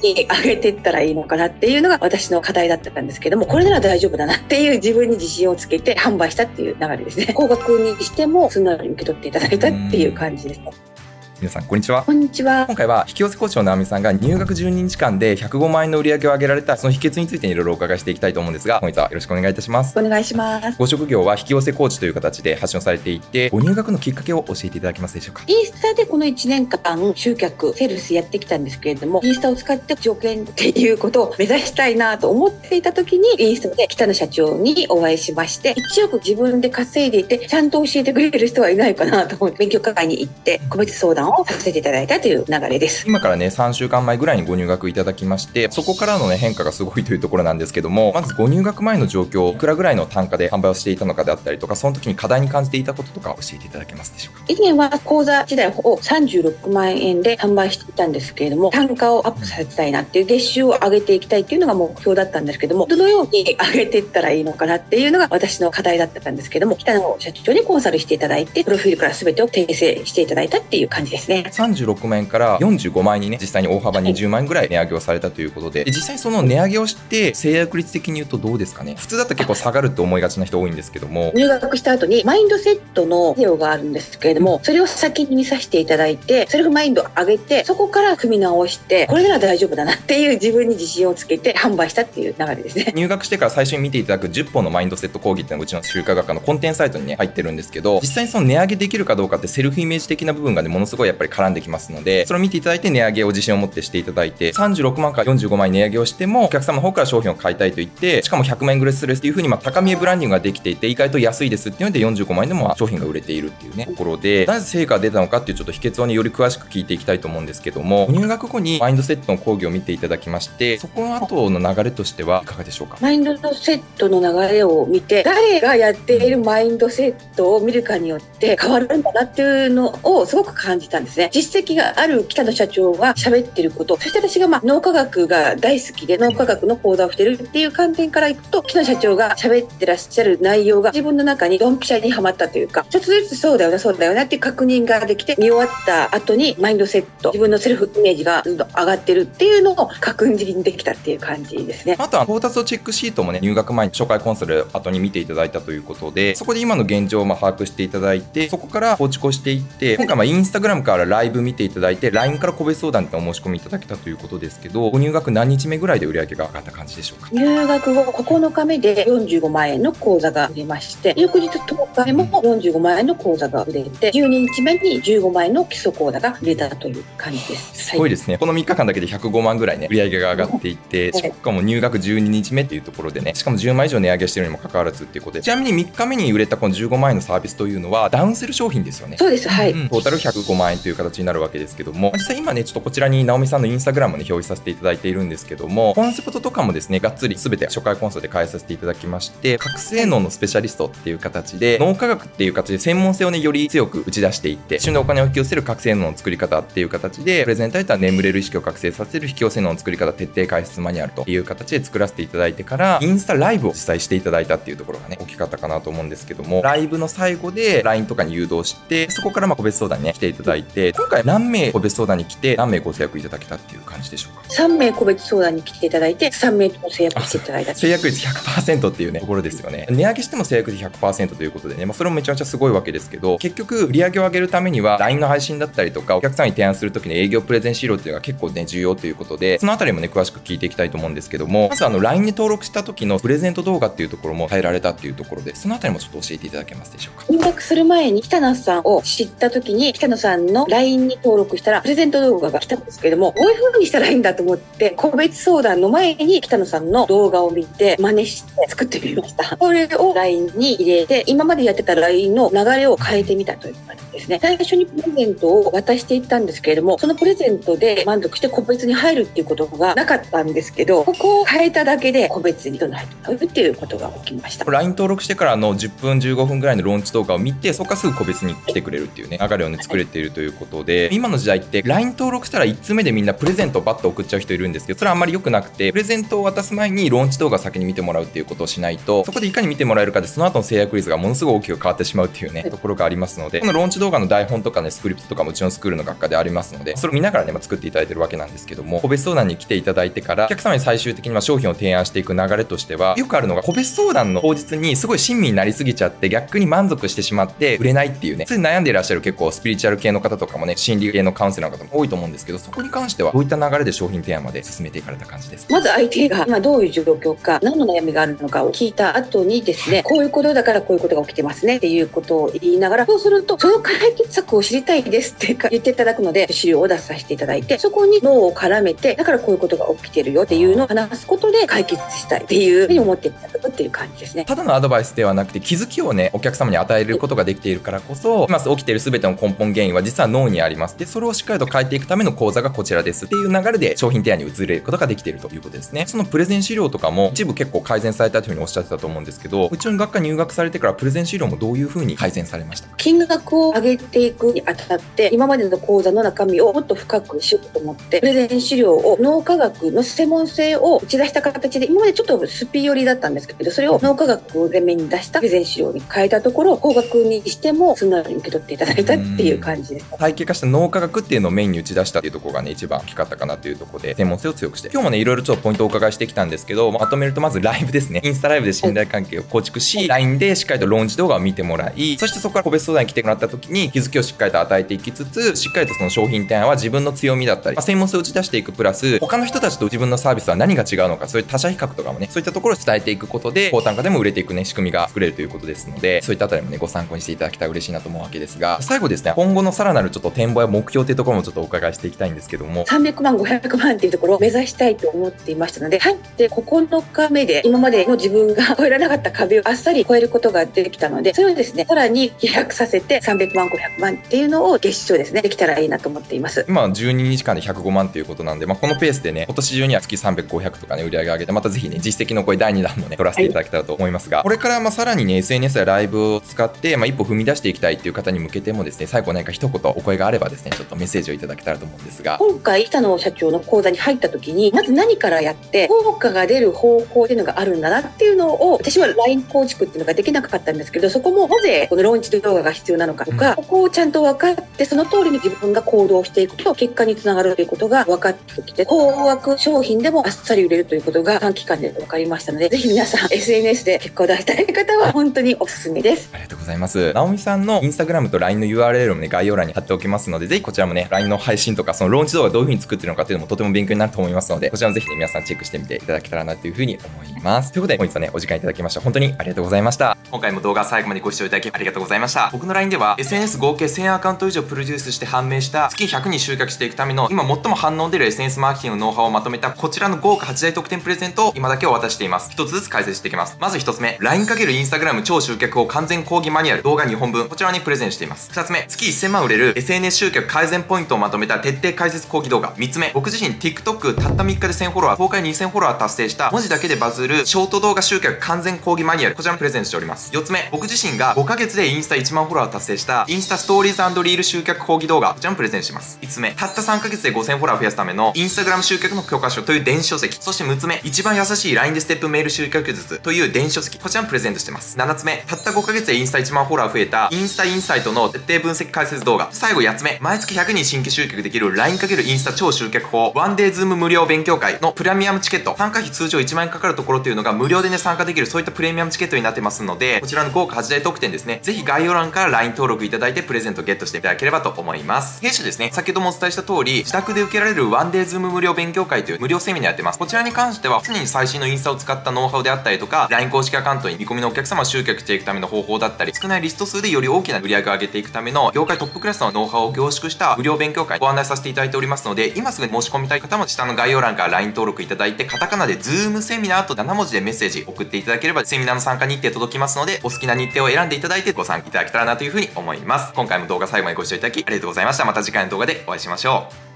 に上げていったらいいのかなっていうのが私の課題だったんですけども、これなら大丈夫だなっていう自分に自信をつけて販売したっていう流れですね。高額にしてもすんなり受け取っていただいたっていう感じですね。 皆さんこんにちは。 こんにちは。 今回は引き寄せコーチの直美さんが入学12日間で105万円の売り上げを上げられたその秘訣についていろいろお伺いしていきたいと思うんですが、本日はよろしくお願いいたします。 お願いします。 ご職業は引き寄せコーチという形で発信されていて、ご入学のきっかけを教えていただけますでしょうか。 インスタでこの1年間集客セールスやってきたんですけれども、インスタを使って条件っていうことを目指したいなと思っていた時に、インスタで北野社長にお会いしまして、1億自分で稼いでいてちゃんと教えてくれる人はいないかなと思って勉強会に行って個別相談をさせていただいたという流れです。 今からね3週間前ぐらいにご入学いただきまして、そこからのね変化がすごいというところなんですけども、まずご入学前の状況、いくらぐらいの単価で販売をしていたのかであったりとか、その時に課題に感じていたこととか教えていただけますでしょうか。 以前は講座時代を36万円で販売していたんですけれども、単価をアップさせたいなっていう、月収を上げていきたいっていうのが目標だったんですけども、どのように上げていったらいいのかなっていうのが私の課題だったんですけども、北野社長にコンサルしていただいて、プロフィールから全てを訂正していただいたっていう感じですね。 36万円から45万円にね、実際に大幅に10万円ぐらい値上げをされたということで、実際その値上げをして制約率的に言うとどうですかね。普通だと結構下がると思いがちな人多いんですけども、 入学した後にマインドセットのビデオがあるんですけれども、それを先に見させていただいて、セルフマインドを上げて、そこから組み直して、これなら大丈夫だなっていう自分に自信をつけて販売したっていう流れですね。 入学してから最初に見ていただく10本のマインドセット講義っていうのがうちの集荷学科のコンテンツサイトにね入ってるんですけど、実際にその値上げできるかどうかってセルフイメージ的な部分がねものすごいやっぱり絡んできますので、それを見ていただいて値上げを自信を持ってしていただいて、36万から45万円値上げをしてもお客様の方から商品を買いたいと言って、しかも100万円ぐらいするっていう風に高見えブランディングができていて、意外と安いですっていうので45万円でも商品が売れているっていうねところで、なぜ成果が出たのかっていうちょっと秘訣をねより詳しく聞いていきたいと思うんですけども、入学後にマインドセットの講義を見ていただきまして、そこの後の流れとしてはいかがでしょうか。 マインドセットの流れを見て、誰がやっているマインドセットを見るかによって変わるんだなっていうのをすごく感じたんですね。実績がある北野社長が喋ってること、そして私が脳科学が大好きで脳科学の講座をしてるっていう観点からいくと、北野社長が喋ってらっしゃる内容が自分の中にドンピシャにはまったというか、ちょっとずつそうだよなそうだよなっていう確認ができて、見終わった後にマインドセット、自分のセルフイメージがどんどん上がってるっていうのを確認できたっていう感じですね。 あとは到達のチェックシートもね、入学前に初回コンサル後に見ていただいたということで、そこで今の現状を把握していただいて、そこから構築をしていって、今回インスタグラムからライブ見ていただいて、 LINE から個別相談ってお申し込みいただけたということですけど、ご入学何日目ぐらいで売り上げが上がった感じでしょうか。 入学後9日目で45万円の講座が売れまして、翌日10日目も45万円の講座が売れて、12日目に15万円の基礎講座が売れたという感じです。 すごいですね。この3日間だけで105万ぐらいね売り上げが上がっていって、しかも入学12日目っていうところでね、しかも10万以上値上げしてるにもかかわらずっていうことで、ちなみに3日目に売れたこの15万円のサービスというのはダウンセル商品ですよね。 そうです、はい、 トータル105万円という形になるわけですけども、実際今ねちょっとこちらに直美さんのインスタグラムをね表示させていただいているんですけども、コンセプトとかもですねがっつり全て初回コンサルで開発させていただきまして、覚醒脳のスペシャリストっていう形で脳科学っていう形で専門性をねより強く打ち出していって、一緒にお金を引き寄せる覚醒脳の作り方っていう形で、プレゼンタイトは眠れる意識を覚醒させる引き寄せ脳の作り方徹底解説マニュアルという形で作らせていただいてから、インスタライブを実際していただいたっていうところがね大きかったかなと思うんですけども、ライブの最後で LINE とかに誘導して、そこから個別相談にね来ていただいて、今回何名個別相談に来て何名ご制約いただけたっていう感じでしょうか。 3名個別相談に来ていただいて、3名とも制約していただいた。 制約率 100% っていうねところですよね。値上げしても制約率 100% ということでね、それもめちゃめちゃすごいわけですけど、結局売り上げを上げるためには LINE の配信だったりとか、お客さんに提案する時の営業プレゼン資料っていうのが結構ね重要ということで、そのあたりもね詳しく聞いていきたいと思うんですけども、まずLINE に登録した時のプレゼント動画っていうところも変えられたっていうところで、そのあたりもちょっと教えていただけますでしょうか。 入学する前に北野さんを知った時に、北野さんの LINE に登録したらプレゼント動画が来たんですけども、こういう風にしたらいいんだと思って、個別相談の前に北野さんの動画を見て真似して作ってみました。これを LINE に入れて、今までやってた LINE の流れを変えてみたという感じですね。最初にプレゼントを渡していったんですけれども、そのプレゼントで満足して個別に入るっていうことがなかったんですけど、ここを変えただけで個別にどんどん入ってもらうっていうことが起きました。 LINE 登録してからの10分15分ぐらいのローンチ動画を見て、そこからすぐ個別に来てくれるっていうね流れをね作れているということで、今の時代って LINE 登録したら1通目でみんなプレゼントをバッと送っちゃう人いるんですけど、それはあんまり良くなくて、プレゼントを渡す前にローンチ動画を先に見てもらうっていうことをしないと、そこでいかに見てもらえるかでその後の制約率がものすごく大きく変わってしまうっていうね、ところがありますので、このローンチ動画の台本とかね、スクリプトとかもうちのスクールの学科でありますので、それを見ながらね、作っていただいてるわけなんですけども、個別相談に来ていただいてからお客様に最終的には商品を提案していく流れとしては、よくあるのが個別相談の当日にすごい親身になりすぎちゃって逆に満足してしまって売れないっていうね、普通に悩んでいらっしゃる結構スピリチュアル系の方とかもね、心理系のカウンセラーの方も多いと思うんですけど、そこに関してはどういった流れで商品提案まで進めていかれた感じですか？ まず相手が今どういう状況か、何の悩みがあるのかを聞いた後にですね、こういうことだからこういうことが起きてますねっていうことを言いながら、そうするとその解決策を知りたいですって言っていただくので、資料を出させていただいて、そこに脳を絡めて、だからこういうことが起きてるよっていうのを話すことで解決したいっていうふうに思っていただくっていう感じですね。 ただのアドバイスではなくて、気づきをね、お客様に与えることができているからこそ、今起きている全ての根本原因は実は脳にあります。で、それをしっかりと変えていくための講座がこちらですっていう流れで商品提案に移れることができているということですね。そのプレゼン資料とかも一部結構改善されたというふうにおっしゃってたと思うんですけど、うちの学科入学されてからプレゼン資料もどういうふうに改善されましたか？ 金額を上げていくにあたって、今までの講座の中身をもっと深くしようと思って、プレゼン資料を脳科学の専門性を打ち出した形で、今までちょっとスピ寄りだったんですけど、それを脳科学を前面に出したプレゼン資料に変えたところ、高額にしてもすんなり受け取っていただいたっていう感じです。 体系化した脳科学っていうのをメインに打ち出したっていうところがね、一番大きかったかなというところで、専門性を強くして、今日もね、いろいろちょっとポイントをお伺いしてきたんですけど、まとめるとまずライブですね。インスタライブで信頼関係を構築し、LINE でしっかりとローンチ動画を見てもらい、そしてそこから個別相談に来てもらった時に気づきをしっかりと与えていきつつ、しっかりとその商品提案は自分の強みだったり、専門性を打ち出していくプラス、他の人たちと自分のサービスは何が違うのか、そういう他社比較とかもね、そういったところを伝えていくことで、高単価でも売れていくね、仕組みが作れるということですので、そういったあたりもね、ご参考にしていただけたら嬉しいなと思うわけですが、最後ですね、今後のさらなるちょっと展望や目標というところもちょっとお伺いしていきたいんですけども、 300万、500万っていうところを目指したいと思っていましたので、入って9日目で今までの自分が超えられなかった壁をあっさり超えることができたので、それをですね、さらに飛躍させて300万、500万っていうのを月賞ですね、できたらいいなと思っています。 今12日間で105万ということなんで、このペースでね、今年中には月300、500とかね、売り上げ上げて、またぜひね、実績のこれ第2弾もね、取らせていただけたらと思いますが、これからさらにね、SNS やライブを使って、一歩踏み出していきたいっていう方に向けてもですね、最後何か一言お声があればですね、ちょっとメッセージをいただけたらと思うんですが、 今回北野社長の講座に入った時に、まず何からやって効果が出る方法っていうのがあるんだなっていうのを、私は LINE 構築っていうのができなかったんですけど、そこもなぜこのローンチ動画が必要なのかとか、ここをちゃんと分かって、その通りに自分が行動していくと結果につながるということが分かってきて、高額商品でもあっさり売れるということが短期間で分かりましたので、ぜひ皆さん SNS で結果を出したい方は本当におすすめです。 ありがとうございます。直美さんのインスタグラムと LINE の URL もね、概要欄に貼っておきますので、ぜひこちらもね、LINE の配信とか、そのローンチ動画どういう風に作ってるのかっていうのもとても勉強になると思いますので、こちらもぜひね、皆さんチェックしてみていただけたらなという風に思います。ということで、本日はね、お時間いただきました。本当にありがとうございました。今回も動画最後までご視聴いただきありがとうございました。僕の LINE では SNS 合計1000アカウント以上プロデュースして判明した月100に集客していくための今最も反応出る SNS マーケティングのノウハウをまとめたこちらの豪華8大特典プレゼントを今だけお渡ししています。一つずつ解説していきます。まず1つ目、 LINE×Instagram 超集客法完全講義マニュアル動画2本分、こちらにプレゼンしています。2つ目、月1000万売れる SNS 集客改善ポイントをまとめた徹底解説講義動画。3つ目、僕自身 TikTok たった3日で1000フォロワー、公開2000フォロワー達成した文字だけでバズるショート動画集客完全講義マニュアル、こちらもプレゼントしております。4つ目、僕自身が5ヶ月でインスタ1万フォロワー達成したインスタストーリーズ&リール集客講義動画、こちらもプレゼントします。5つ目、たった3ヶ月で5000フォロワー増やすためのインスタグラム集客の教科書という電子書籍。そして6つ目、一番優しい LINE でステップメール集客術という電子書籍、こちらもプレゼントしてます。7つ目、たった5ヶ月でインスタ1万フォロワー増えたインスタインサイトの徹底分析解説動画。最後8つ目、毎月100人新規集客できる LINE× インスタ超集客法ワンデーズーム無料勉強会のプレミアムチケット。参加費通常1万円かかるところというのが無料でね参加できる、そういったプレミアムチケットになってますので、こちらの豪華8大特典ですね、ぜひ概要欄から LINE 登録いただいてプレゼントゲットしていただければと思います。弊社ですね、先ほどもお伝えした通り自宅で受けられるワンデーズーム無料勉強会という無料セミナーやってます。こちらに関しては常に最新のインスタを使ったノウハウであったりとか、 LINE 公式アカウントに見込みのお客様を集客していくための方法だったり、少ないリスト数でより大きな売り上げを上げていくための業界トップクラスのノウハウを凝縮した無料勉強会ご案内させていただいておりますので、今すぐ申し込みたい方も下の概要欄から LINE 登録いただいて、カタカナで Zoom セミナーと7文字でメッセージ送っていただければセミナーの参加日程届きますので、お好きな日程を選んでいただいてご参加いただけたらなというふうに思います。今回も動画最後までご視聴いただきありがとうございました。また次回の動画でお会いしましょう。